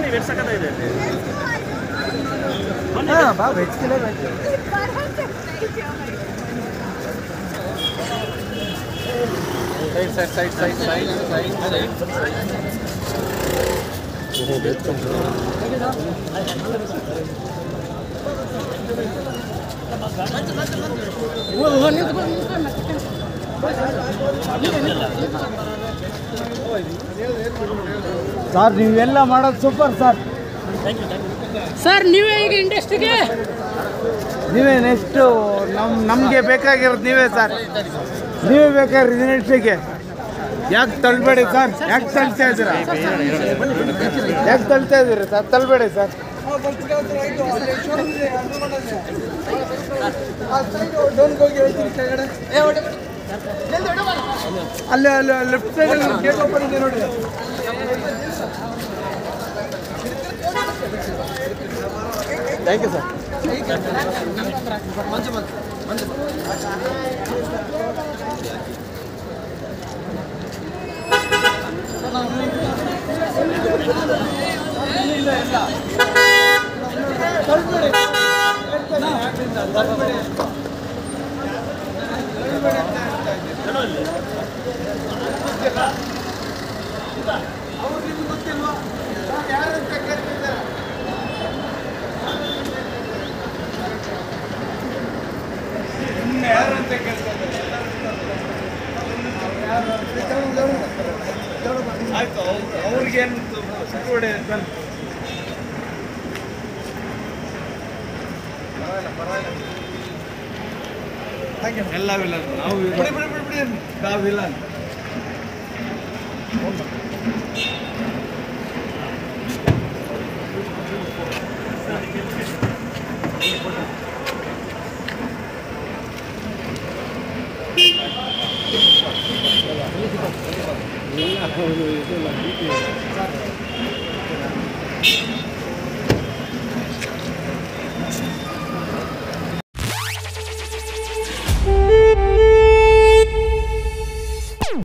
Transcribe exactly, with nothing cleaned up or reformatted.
Veg ಸಕ್ಕತ್ತಾಗಿದೆ. ಹಾಂ ಬಾ veg kilo veg side side side side side side side ಓಹೋ ವೆಜ್ ಸರ್ ನೀವೆಲ್ಲ ಮಾಡೋದು ಸೂಪರ್ ಸರ್. ಸರ್ ನೀವೇ ಈಗ ಇಂಡಸ್ಟ್ರಿಗೆ ನೀವೇ ನೆಕ್ಸ್ಟು ನಮ್ಮ ನಮಗೆ ಬೇಕಾಗಿರೋದು ನೀವೇ ಸರ್. ನೀವೇ ಬೇಕಾಗಿರೋದು ಇಂಡಸ್ಟ್ರಿಗೆ. ಯಾಕೆ ತಳ್ಬೇಡಿ ಸರ್, ಯಾಕೆ ತಳ್ತಾ ಇದ್ದೀರಾ, ಯಾಕೆ ತಳ್ತಾ ಇದ್ದೀರಿ ಸರ್, ತಳ್ಬೇಡಿ ಸರ್. ಅಲ್ಲೇ ಅಲ್ಲೇ ಲೆಫ್ಟ್ ಸೈಡ್ ಗೇಟ್ ಓಪನ್ ಇದೆ ನೋಡಿ. Thank you sir. ಆಯ್ತು ಅವ್ರಿಗೇನು ಎಲ್ಲ ವಿಲನ್ ನಾವು ಬಿಡಿ ಬಿಡಿ ಬಿಡಿ ಬಿಡಿ ನಾವು ವಿಲನ್. ಇಲ್ಲ